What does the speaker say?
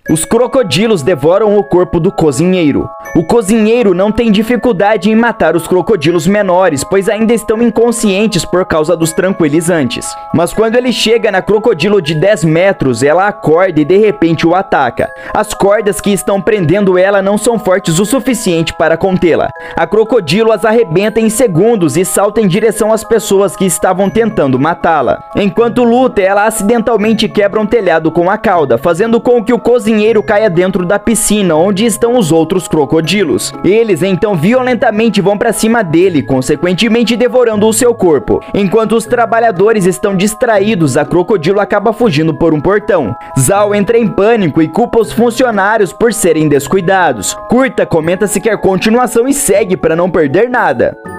Os crocodilos devoram o corpo do cozinheiro. O cozinheiro não tem dificuldade em matar os crocodilos menores, pois ainda estão inconscientes por causa dos tranquilizantes. Mas quando ele chega na crocodilo de 10 metros, ela acorda e de repente o ataca. As cordas que estão prendendo ela não são fortes o suficiente para contê-la. A crocodilo as arrebenta em segundos e salta em direção às pessoas que estavam tentando matá-la. Enquanto luta, ela acidentalmente quebra um telhado com a cauda, fazendo com que o cozinheiro caia dentro da piscina onde estão os outros crocodilos. Eles então violentamente vão para cima dele, consequentemente devorando o seu corpo. Enquanto os trabalhadores estão distraídos, a crocodilo acaba fugindo por um portão. Zhao entra em pânico e culpa os funcionários por serem descuidados. Curta comenta se quer continuação e segue para não perder nada.